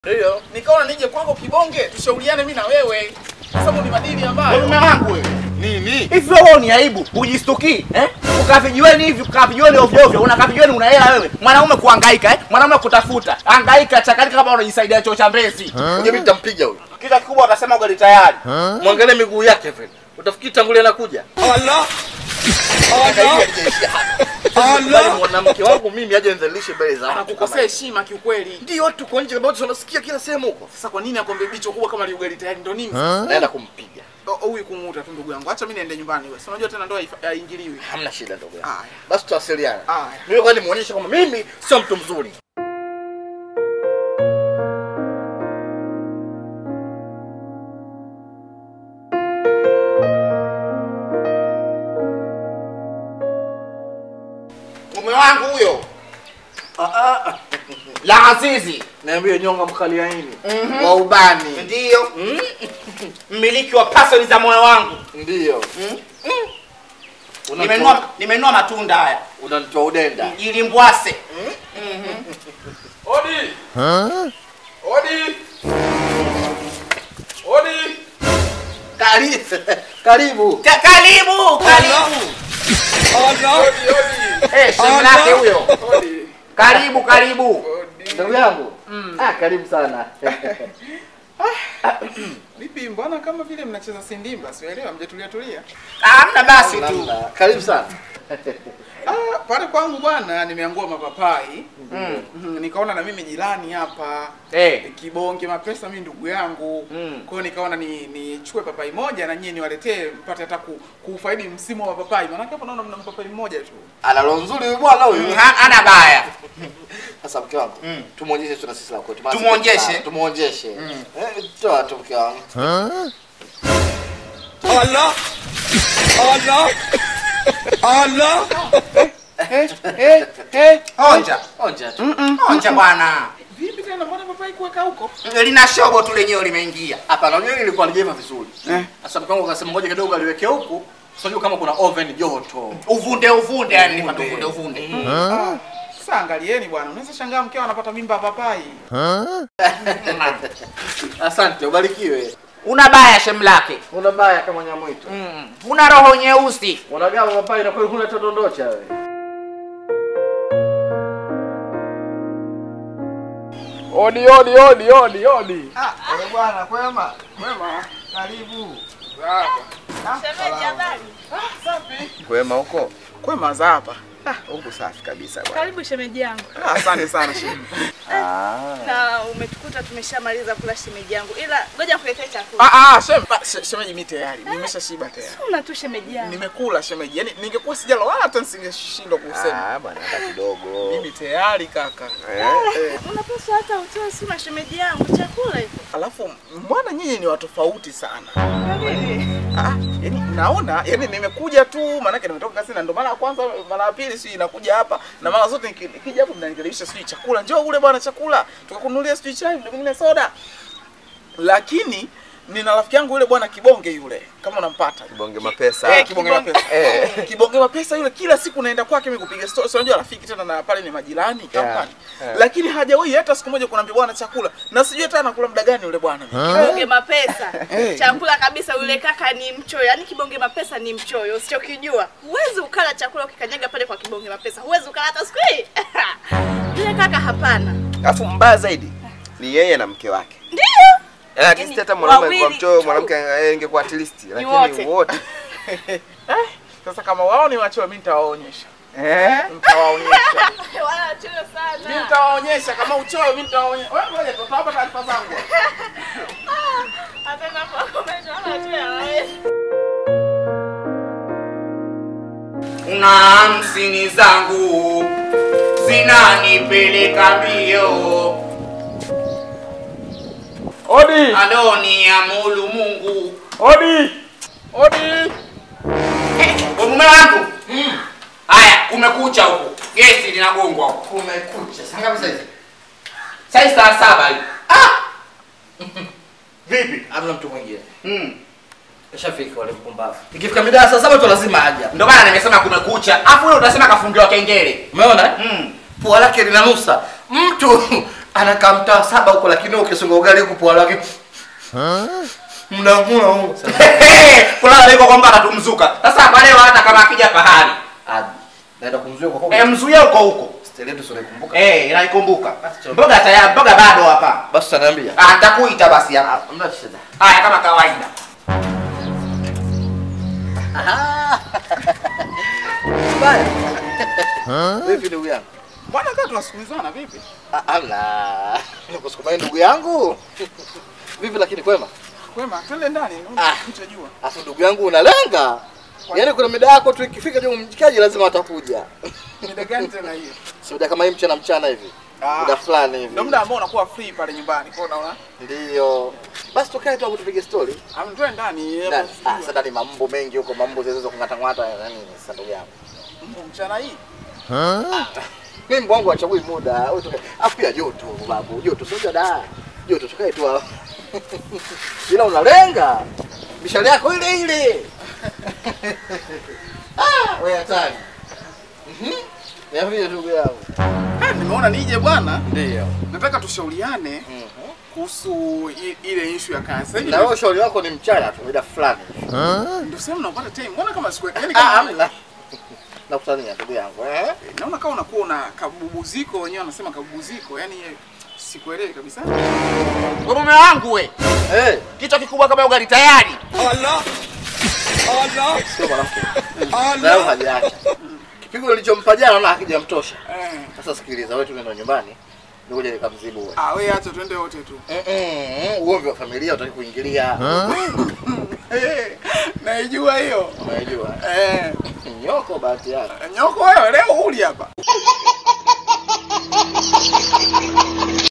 Ndio. Nikaona nije kwako Kibonge tushauriane mimi na wewe. Sababu ni madini ambayo. Mume wangu wewe. Nini? Hivi wewe ni aibu, hujistuki, Ukavijiweni hivi, ukavijiweni ovyo ovyo, unakavijiweni una hela wewe. Mwanaume kuhangaika, Mwanaume kutafuta. Hangaika chakalika kama unajisaidia choo cha Mbezi. Unje mimi nitampiga huyo. Kila kikubwa utasema ugali tayari. Muangalie miguu yake vile. Utafikiri tangulia anakuja. Allah. Allah. Mwanamke wangu mimi aje nizalishe mbele za. Anakukosea heshima kiukweli. Ndio tuko nje kama tunasikia kila sehemu huko. Sasa kwa nini akombe bicho kubwa kama ugali tayari ndo nini? Naenda kumpiga. Huyu kumuuta tu ndugu yangu. Acha mimi niende nyumbani wewe. Si unajua tena ndoa haingiliwi. Hamna shida ndugu yangu. Basi tuwasiliane. Mimi kwani muonyeshe kama mimi sio mtu mzuri. Mume wangu huyo. La Azizi, niambie nyonga mkaliaini. Wa ubani. Ndio. Mmiliki wa pasoni za moyo wangu. Ndio. Nimenunua matunda haya. Unanitoa udenda. Ili mbwase. Odi. Odi. Odi. Karibu. Karibu. Karibu. Odi. Shemlake huyo. Odi. Karibu. Ndugu yangu. Karibu sana. Vipi mbona kama vile mnacheza sindimba? Sielewa mjatulia. Hamna basi tu. Karibu sana. Pale kwangu bwana nimeangua mapapai. Nikaona na mimi jirani hapa. Kibonge mapesa mimi ndugu yangu. Kwa hiyo nikaona nichukue papai moja na nyinyi niwaletee mpate hata kufaidi msimu wa papai. Maana hapa naona mna papai mmoja tu. Ana roho nzuri huyu bwana huyu. Ana baya. Sasa mke wangu, tumuonyeshe tuna sisi la kwetu. Tumuonyeshe. Toa tu mke wangu. Allah. Onja bwana. Vipi tena mbona papai kuweka huko? Lina shobo tu lenyewe limeingia. Hapana, lenyewe lilikuwa lijeva vizuri. Sasa mkangu akasema ngoja kidogo aliweke huko. Sio kama kuna oven joto. Uvunde yani ni uvunde. Sasa angalieni bwana, unaweza shangaa mkeo anapata mimba papai. Asante, ubarikiwe. Una baya Shemlake. Una baya kama nyamwito. Una roho nyeusi. Unagawa papai na kweli huna todondocha wewe. Odi. Bwana kwema. Karibu. Shemeji habari? Safi. Kwema huko? Kwema za hapa. Huko safi kabisa bwana. Karibu shemeji yangu. Asante sana shemeji. Na umetukuta tumeshamaliza kula shemeji yangu. Ila ngoja nikuletee chakula. Shemeji mimi tayari. Nimeshashiba tayari. Una tu shemeji yangu. Nimekula shemeji. Yaani ningekuwa sijala wala hata nisingeshindwa kusema. Bwana hata kidogo. Mimi tayari kaka. Unapaswa hata utoe sima shemeji yangu chakula hiko. Alafu mbona nyinyi ni watu tofauti sana? Nini? Yaani naona nimekuja tu maana nimetoka kazi na ndo mara ya kwanza mara ya pili si inakuja hapa na mara zote nikija hapo mnanikaribisha sijui chakula. Njoo ule bwana chakula. Tukakununulia sijui chai na mwingine soda. Lakini nina rafiki yangu yule bwana Kibonge yule. Kama unampata. Kibonge mapesa. Kibonge mapesa. Kibonge mapesa yule kila siku naenda kwake mimi kupiga story. Sio unajua rafiki tena na pale ni majirani kampani. Lakini hajawahi hata siku moja kuniambia bwana chakula. Na sijui hata anakula muda gani yule bwana. Kibonge mapesa. Chakula kabisa yule kaka ni mchoyo. Yaani Kibonge mapesa ni mchoyo. Usichokijua. Huwezi ukala chakula ukikanyaga pale kwa Kibonge mapesa. Huwezi ukala hata siku hii. Yule kaka hapana. Alafu mbaya zaidi ni yeye na mke wake. Ndio. Lakini hata mwanaume kwa mchoyo mwanamke ingekuwa at least lakini wote. Sasa kama wao ni wachoyo mimi nitawaonyesha. Nitawaonyesha. Wala choyo sana. Mimi nitawaonyesha kama uchoyo mimi nitawaonyesha. Wewe ngoja tutawapa taarifa zangu. Hata napokomesha wala choyo. Una hamsini zangu zinanipeleka mbio. Odi. Aloni amulu Mungu. Odi. Mume wangu. Haya, kumekucha huko. Gesi linagongwa huko. Kumekucha. Sasa ngapi sasa? Sasa saa 7 hivi. Vipi? Hamna mtu mwingine. Kashafika wale mpumbavu. Ikifika mida saa 7 tu lazima aje. Ndio maana nimesema kumekucha. Afu wewe utasema kafungiwa kengele. Umeona? Pua lake linanusa. Mtu anakaa mtaa 7 huko lakini ukisonga ugali huko pua lake. Mnamua huko. Kulala iko kwamba atatumzuka. Sasa hapa leo hata kama akija pahali. Naenda kumzuia kwa huko. Mzuia huko. Steletu sio kumbuka. Naikumbuka. Mboga tayari, mboga bado hapa. Basi utaniambia. Nitakuita basi hapa. Hamna shida. Haya kama kawaida. Baya. Vipi ndugu yangu? Bwana kama tunasikilizana vipi? Ala. Nikusukumai ndugu yangu. Vipi lakini kwema? Kwema, twende ndani, utajua. Afu ndugu yangu unalenga. Yaani kuna mida yako tu ikifika je mjikaji lazima atakuja. Mida gani tena hiyo? Si muda kama hii mchana hivi. Muda fulani hivi. Ndio muda ambao unakuwa free pale nyumbani. Kwa unaona? Ndio. Basi tukae tu hapo tupige story. Twende ndani. Sasa ndani mambo mengi huko, mambo zilizo kungata yani sasa ndugu yangu. Mchana hii? Mimi mbwa wangu achagui muda. Wewe tukae. Afu pia joto babu. Joto sio da. Joto tukae tu hapo. Bila unalenga. Mishale yako ile ile. Wewe hatari. Niambie ndugu yangu. Nimeona nije bwana. Ndio. Nataka tushauriane kuhusu ile issue ya kazi. Na wewe shauri wako ni mchana tu muda fulani. Ndio sema unapata time. Mbona kama siku yani kama nakutania ndugu yangu naona kama unakuwa una kabubuziko, wenyewe wanasema kabubuziko, yani sikuelewi kabisa. Wewe mume wangu we. Kichwa kikubwa kama ugali tayari. Allah. Sio mwanamke. Leo hajaacha. Kipigo nilichompa jana na hakijamtosha. Sasa sikiliza, wewe tunaenda nyumbani. Ngoja nikamzibu wewe. Wewe acha twende wote tu. Uombe wa familia utaki kuingilia. Naijua hiyo. Unaijua? Nyoko bahati yako. Nyoko wewe leo huli hapa.